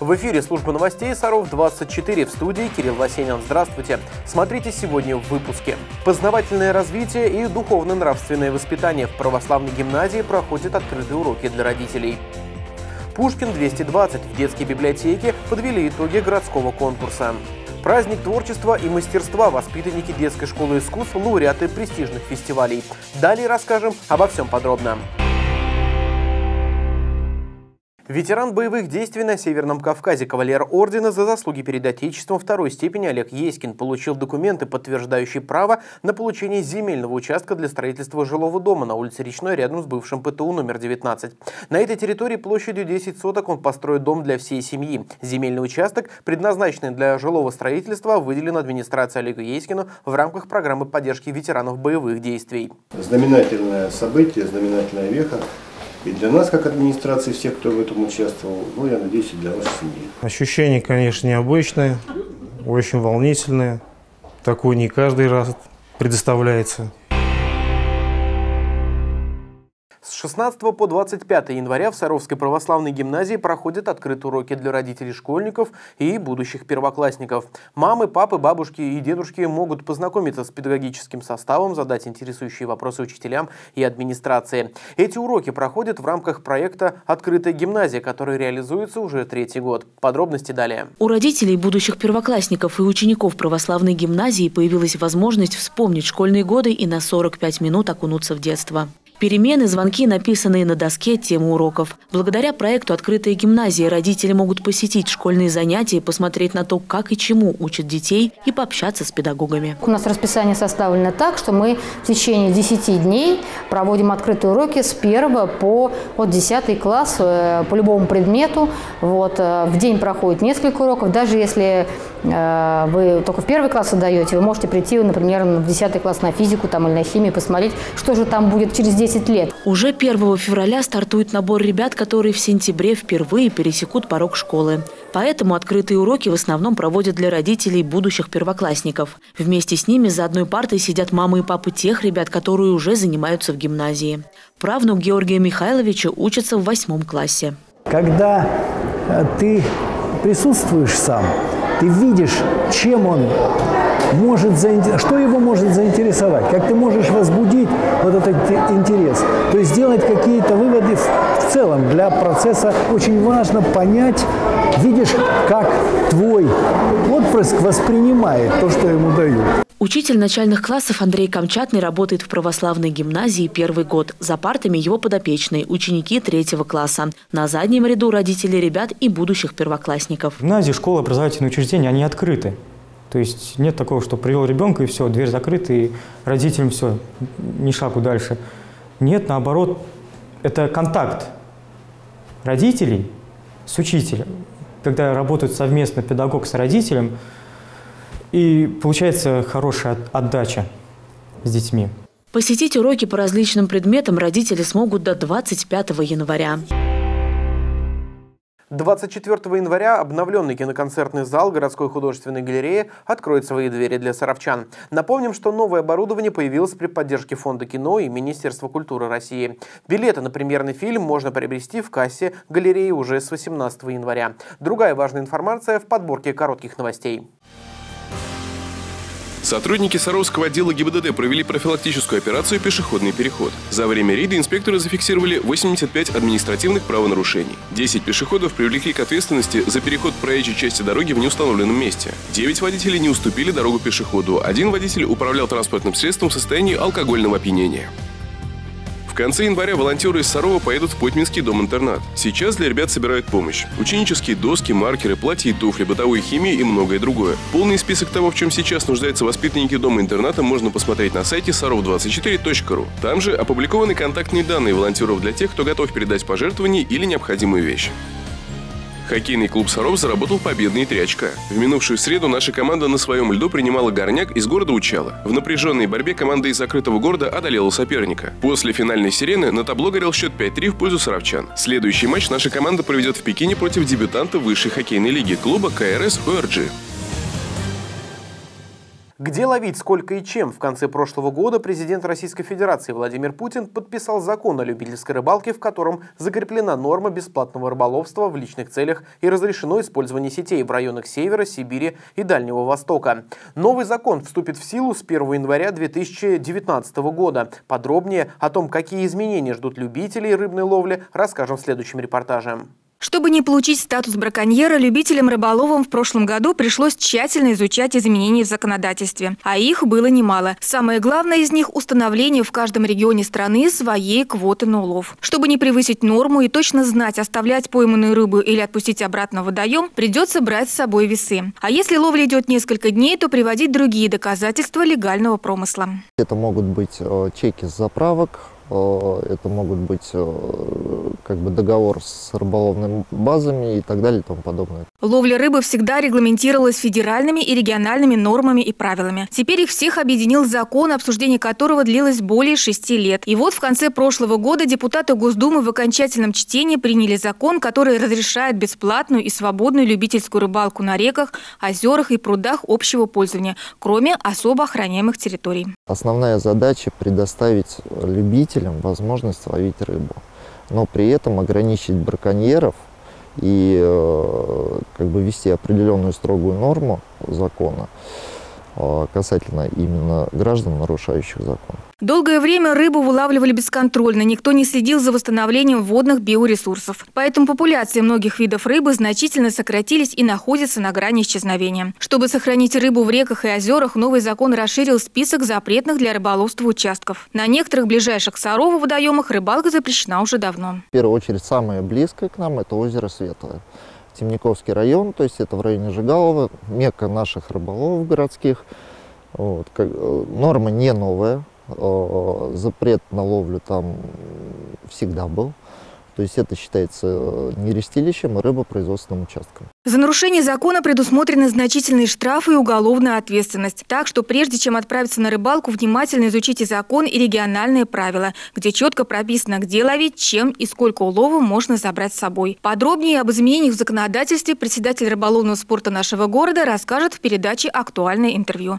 В эфире служба новостей Саров-24, в студии Кирилл Васенин. Здравствуйте. Смотрите сегодня в выпуске. Познавательное развитие и духовно-нравственное воспитание. В православной гимназии проходят открытые уроки для родителей. Пушкин 220 в детской библиотеке подвели итоги городского конкурса. Праздник творчества и мастерства, воспитанники детской школы искусств, лауреаты престижных фестивалей. Далее расскажем обо всем подробно. Ветеран боевых действий на Северном Кавказе, кавалер ордена за заслуги перед Отечеством второй степени Олег Еськин получил документы, подтверждающие право на получение земельного участка для строительства жилого дома на улице Речной рядом с бывшим ПТУ номер 19. На этой территории площадью 10 соток он построит дом для всей семьи. Земельный участок, предназначенный для жилого строительства, выделен администрацией Олегу Еськину в рамках программы поддержки ветеранов боевых действий. Знаменательное событие, знаменательная веха. И для нас, как администрации, всех, кто в этом участвовал, ну, я надеюсь, и для вашей семьи. Ощущения, конечно, необычные, очень волнительные. Такое не каждый раз предоставляется. С 16 по 25 января в Саровской православной гимназии проходят открытые уроки для родителей школьников и будущих первоклассников. Мамы, папы, бабушки и дедушки могут познакомиться с педагогическим составом, задать интересующие вопросы учителям и администрации. Эти уроки проходят в рамках проекта «Открытая гимназия», который реализуется уже третий год. Подробности далее. У родителей будущих первоклассников и учеников православной гимназии появилась возможность вспомнить школьные годы и на 45 минут окунуться в детство. Перемены, звонки, написанные на доске, темы уроков. Благодаря проекту «Открытая гимназия» родители могут посетить школьные занятия, посмотреть на то, как и чему учат детей, и пообщаться с педагогами. У нас расписание составлено так, что мы в течение 10 дней проводим открытые уроки с 1 по 10 класс по любому предмету. В день проходит несколько уроков. Даже если вы только в 1 класс отдаете, вы можете прийти, например, в 10 класс на физику или на химию, посмотреть, что же там будет через 10 лет. Уже 1 февраля стартует набор ребят, которые в сентябре впервые пересекут порог школы. Поэтому открытые уроки в основном проводят для родителей будущих первоклассников. Вместе с ними за одной партой сидят мамы и папы тех ребят, которые уже занимаются в гимназии. Правнук Георгия Михайловича учится в 8 классе. Когда ты присутствуешь сам, ты видишь, чем он может что его может заинтересовать, как ты можешь возбудить вот этот интерес. То есть сделать какие-то выводы в целом для процесса. Очень важно понять, видишь, как твой отпрыск воспринимает то, что ему дают. Учитель начальных классов Андрей Камчатный работает в православной гимназии 1-й год. За партами его подопечные, ученики 3-го класса. На заднем ряду родители ребят и будущих первоклассников. Гимназии, школы, образовательные учреждения, они открыты. То есть нет такого, что привел ребенка и все, дверь закрыта, и родителям все, ни шагу дальше. Нет, наоборот, это контакт родителей с учителем. Когда работают совместно педагог с родителем, и получается хорошая отдача с детьми. Посетить уроки по различным предметам родители смогут до 25 января. 24 января обновленный киноконцертный зал городской художественной галереи откроет свои двери для саровчан. Напомним, что новое оборудование появилось при поддержке Фонда кино и Министерства культуры России. Билеты на премьерный фильм можно приобрести в кассе галереи уже с 18 января. Другая важная информация в подборке коротких новостей. Сотрудники Саровского отдела ГИБДД провели профилактическую операцию «Пешеходный переход». За время рейда инспекторы зафиксировали 85 административных правонарушений. 10 пешеходов привлекли к ответственности за переход проезжей части дороги в неустановленном месте. 9 водителей не уступили дорогу пешеходу. 1 водитель управлял транспортным средством в состоянии алкогольного опьянения. В конце января волонтеры из Сарова поедут в Потьминский дом-интернат. Сейчас для ребят собирают помощь. Ученические доски, маркеры, платья и туфли, бытовую химию и многое другое. Полный список того, в чем сейчас нуждаются воспитанники дома-интерната, можно посмотреть на сайте sarov24.ru. Там же опубликованы контактные данные волонтеров для тех, кто готов передать пожертвования или необходимую вещь. Хоккейный клуб «Саров» заработал победные 3 очка. В минувшую среду наша команда на своем льду принимала «Горняк» из города Учала. В напряженной борьбе команда из закрытого города одолела соперника. После финальной сирены на табло горел счет 5-3 в пользу саровчан. Следующий матч наша команда проведет в Пекине против дебютанта высшей хоккейной лиги клуба КРС ОРГ. Где ловить, сколько и чем? В конце прошлого года президент Российской Федерации Владимир Путин подписал закон о любительской рыбалке, в котором закреплена норма бесплатного рыболовства в личных целях и разрешено использование сетей в районах Севера, Сибири и Дальнего Востока. Новый закон вступит в силу с 1 января 2019 года. Подробнее о том, какие изменения ждут любителей рыбной ловли, расскажем в следующем репортаже. Чтобы не получить статус браконьера, любителям-рыболовам в прошлом году пришлось тщательно изучать изменения в законодательстве. А их было немало. Самое главное из них – установление в каждом регионе страны своей квоты на улов. Чтобы не превысить норму и точно знать, оставлять пойманную рыбу или отпустить обратно в водоем, придется брать с собой весы. А если ловля идет несколько дней, то приводить другие доказательства легального промысла. Это могут быть чеки с заправок. Это могут быть договор с рыболовными базами и так далее и тому подобное. Ловля рыбы всегда регламентировалась федеральными и региональными нормами и правилами. Теперь их всех объединил закон, обсуждение которого длилось более 6 лет. И вот в конце прошлого года депутаты Госдумы в окончательном чтении приняли закон, который разрешает бесплатную и свободную любительскую рыбалку на реках, озерах и прудах общего пользования, кроме особо охраняемых территорий. Основная задача – предоставить любителям возможность ловить рыбу, но при этом ограничить браконьеров и ввести определенную строгую норму закона касательно именно граждан, нарушающих закон. Долгое время рыбу вылавливали бесконтрольно, никто не следил за восстановлением водных биоресурсов. Поэтому популяции многих видов рыбы значительно сократились и находятся на грани исчезновения. Чтобы сохранить рыбу в реках и озерах, новый закон расширил список запретных для рыболовства участков. На некоторых ближайших к Сарову водоемах рыбалка запрещена уже давно. В первую очередь, самое близкое к нам – это озеро Светлое. Темниковский район, то есть это в районе Жигалова, мекка наших рыболовов городских. Норма не новая, запрет на ловлю там всегда был. То есть это считается нерестилищем и рыбопроизводственным участком. За нарушение закона предусмотрены значительные штрафы и уголовная ответственность. Так что прежде чем отправиться на рыбалку, внимательно изучите закон и региональные правила, где четко прописано, где ловить, чем и сколько улова можно забрать с собой. Подробнее об изменениях в законодательстве председатель рыболовного спорта нашего города расскажет в передаче «Актуальное интервью».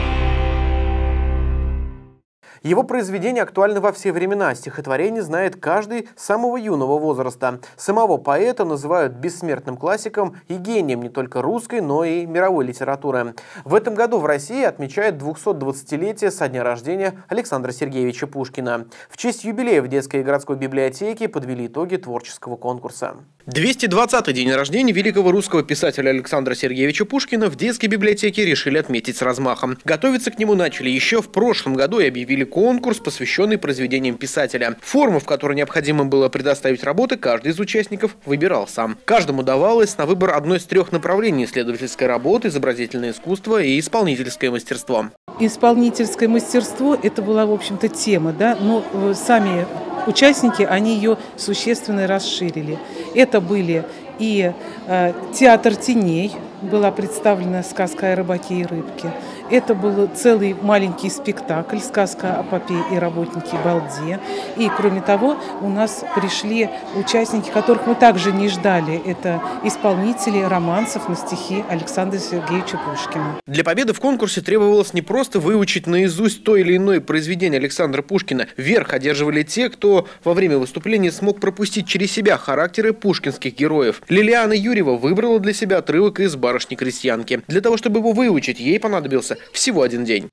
Его произведения актуальны во все времена. Стихотворение знает каждый с самого юного возраста. Самого поэта называют бессмертным классиком и гением не только русской, но и мировой литературы. В этом году в России отмечают 220-летие со дня рождения Александра Сергеевича Пушкина. В честь юбилея в детской и городской библиотеке подвели итоги творческого конкурса. 220-й день рождения великого русского писателя Александра Сергеевича Пушкина в детской библиотеке решили отметить с размахом. Готовиться к нему начали еще в прошлом году и объявили конкурс, посвященный произведениям писателя. Форму, в которой необходимо было предоставить работы, каждый из участников выбирал сам. Каждому давалось на выбор одно из 3 направлений: исследовательская работа, изобразительное искусство и исполнительское мастерство. Исполнительское мастерство – это была, в общем-то, тема, да, но сами участники, они ее существенно расширили. Это были и театр теней, была представлена сказка о рыбаке и рыбке. Это был целый маленький спектакль «Сказка о попе и работнике Балде». И, кроме того, у нас пришли участники, которых мы также не ждали. Это исполнители романсов на стихи Александра Сергеевича Пушкина. Для победы в конкурсе требовалось не просто выучить наизусть то или иное произведение Александра Пушкина. Верх одерживали те, кто во время выступления смог пропустить через себя характеры пушкинских героев. Лилиана Юрьева выбрала для себя отрывок из «Барышни-крестьянки». Для того, чтобы его выучить, ей понадобился всего 1 день.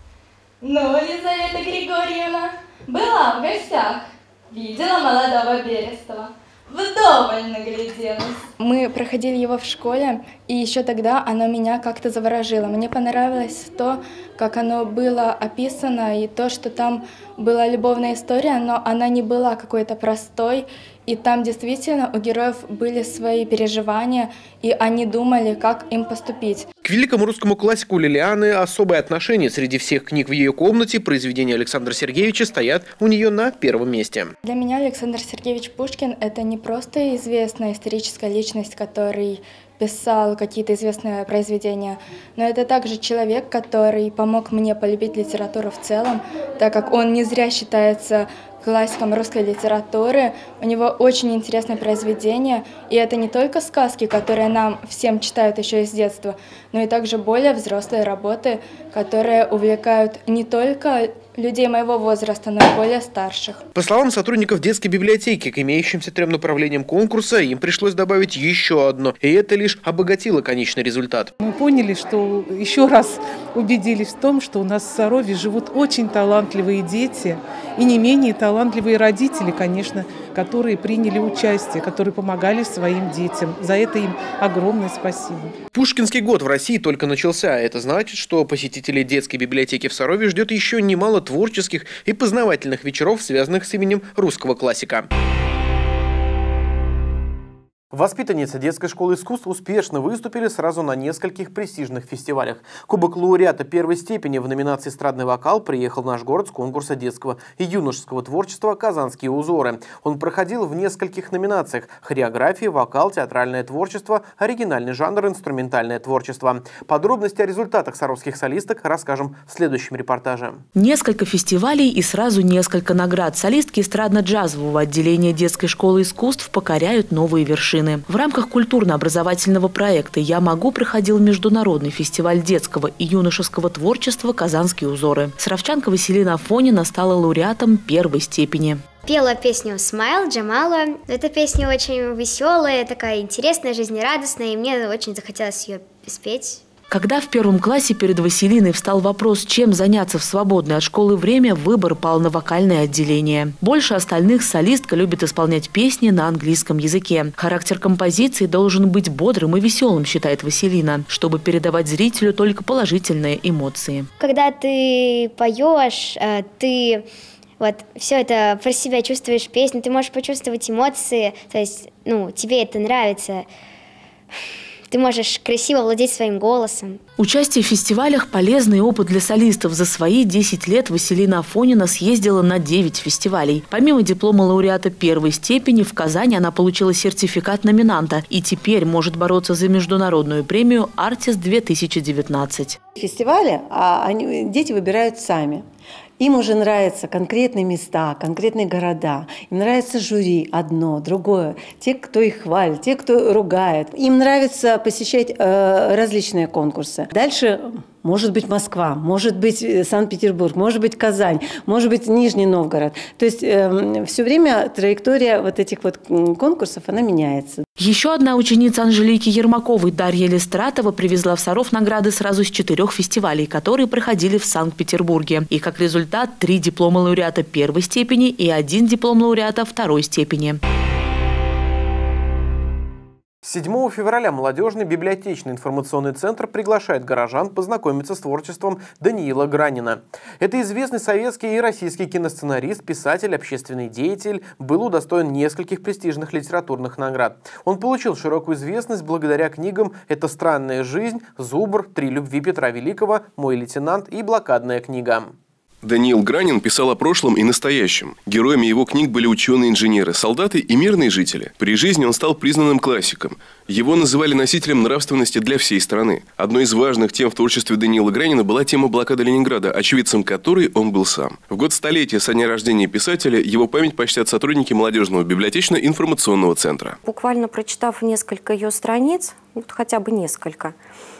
Но Лизавета Григорьевна была в гостях, видела молодого Берестова, вдоволь нагляделась. Мы проходили его в школе, и еще тогда оно меня как-то заворожило. Мне понравилось то, как оно было описано, и то, что там была любовная история, но она не была какой-то простой. И там действительно у героев были свои переживания, и они думали, как им поступить. К великому русскому классику Лилианы особое отношение. Среди всех книг в ее комнате произведения Александра Сергеевича стоят у нее на первом месте. Для меня Александр Сергеевич Пушкин – это не просто известная историческая личность, который писал какие-то известные произведения, но это также человек, который помог мне полюбить литературу в целом, так как он не зря считается классиком русской литературы. У него очень интересное произведение, и это не только сказки, которые нам всем читают еще из детства, но и также более взрослые работы, которые увлекают не только людей моего возраста, но и более старших. По словам сотрудников детской библиотеки, к имеющимся 3 направлениям конкурса им пришлось добавить еще одно, и это лишь обогатило конечный результат. Мы поняли, что еще раз убедились в том, что у нас в Сарове живут очень талантливые дети и не менее талантливые родители, конечно, которые приняли участие, которые помогали своим детям. За это им огромное спасибо. Пушкинский год в России только начался. Это значит, что посетителей детской библиотеки в Сарове ждет еще немало творческих и познавательных вечеров, связанных с именем русского классика. Воспитанницы детской школы искусств успешно выступили сразу на нескольких престижных фестивалях. Кубок лауреата первой степени в номинации «Эстрадный вокал» приехал в наш город с конкурса детского и юношеского творчества «Казанские узоры». Он проходил в нескольких номинациях – хореография, вокал, театральное творчество, оригинальный жанр, инструментальное творчество. Подробности о результатах саровских солисток расскажем в следующем репортаже. Несколько фестивалей и сразу несколько наград. Солистки эстрадно-джазового отделения детской школы искусств покоряют новые вершины. В рамках культурно-образовательного проекта «Я могу» проходил международный фестиваль детского и юношеского творчества «Казанские узоры». Саровчанка Василина Афонина стала лауреатом первой степени. Пела песню «Смайл» Джамала. Эта песня очень веселая, такая интересная, жизнерадостная, и мне очень захотелось ее спеть. Когда в первом классе перед Василиной встал вопрос, чем заняться в свободное от школы время, выбор пал на вокальное отделение. Больше остальных солистка любит исполнять песни на английском языке. Характер композиции должен быть бодрым и веселым, считает Василина, чтобы передавать зрителю только положительные эмоции. Когда ты поешь, ты вот все это про себя чувствуешь песню, ты можешь почувствовать эмоции, то есть, тебе это нравится. Ты можешь красиво владеть своим голосом. Участие в фестивалях – полезный опыт для солистов. За свои 10 лет Василина Афонина съездила на 9 фестивалей. Помимо диплома лауреата первой степени, в Казани она получила сертификат номинанта и теперь может бороться за международную премию «Артист-2019». Фестивали дети выбирают сами. Им уже нравятся конкретные места, конкретные города. Им нравится жюри одно, другое. Те, кто их хвалит, те, кто ругает. Им нравится посещать различные конкурсы. Дальше может быть Москва, может быть Санкт-Петербург, может быть Казань, может быть Нижний Новгород. То есть все время траектория вот этих вот конкурсов, она меняется. Еще одна ученица Анжелики Ермаковой, Дарья Листратова, привезла в Саров награды сразу с 4 фестивалей, которые проходили в Санкт-Петербурге. И как результат 3 диплома лауреата первой степени и 1 диплом лауреата второй степени. 7 февраля молодежный библиотечный информационный центр приглашает горожан познакомиться с творчеством Даниила Гранина. Это известный советский и российский киносценарист, писатель, общественный деятель, был удостоен нескольких престижных литературных наград. Он получил широкую известность благодаря книгам «Это странная жизнь», «Зубр», «Три любви Петра Великого», «Мой лейтенант» и «Блокадная книга». Даниил Гранин писал о прошлом и настоящем. Героями его книг были ученые-инженеры, солдаты и мирные жители. При жизни он стал признанным классиком. Его называли носителем нравственности для всей страны. Одной из важных тем в творчестве Даниила Гранина была тема блокады Ленинграда, очевидцем которой он был сам. В год столетия со дня рождения писателя его память почтят сотрудники молодежного библиотечно-информационного центра. Буквально прочитав несколько ее страниц, хотя бы несколько,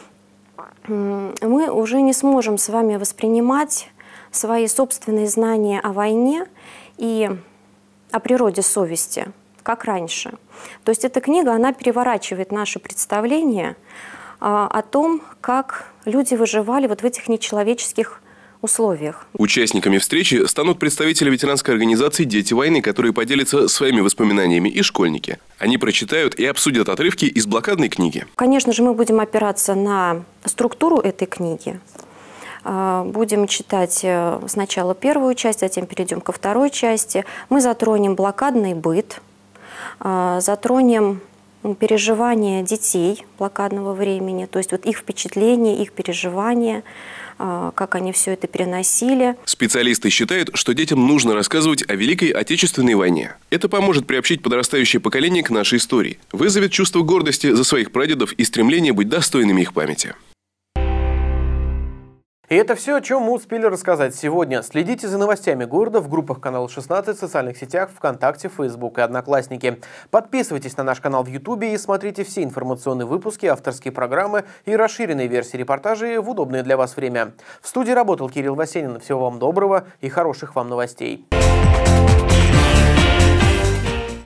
мы уже не сможем с вами воспринимать свои собственные знания о войне и о природе совести, как раньше. То есть эта книга, она переворачивает наше представление о том, как люди выживали вот в этих нечеловеческих условиях. Участниками встречи станут представители ветеранской организации «Дети войны», которые поделятся своими воспоминаниями, и школьники. Они прочитают и обсудят отрывки из блокадной книги. Конечно же, мы будем опираться на структуру этой книги. Будем читать сначала первую часть, затем перейдем ко второй части. Мы затронем блокадный быт, затронем переживания детей блокадного времени, то есть вот их впечатления, их переживания, как они все это переносили. Специалисты считают, что детям нужно рассказывать о Великой Отечественной войне. Это поможет приобщить подрастающее поколение к нашей истории, вызовет чувство гордости за своих прадедов и стремление быть достойными их памяти. И это все, о чем мы успели рассказать сегодня. Следите за новостями города в группах канала 16, в социальных сетях, ВКонтакте, Facebook и Одноклассники. Подписывайтесь на наш канал в Ютубе и смотрите все информационные выпуски, авторские программы и расширенные версии репортажей в удобное для вас время. В студии работал Кирилл Васенин. Всего вам доброго и хороших вам новостей.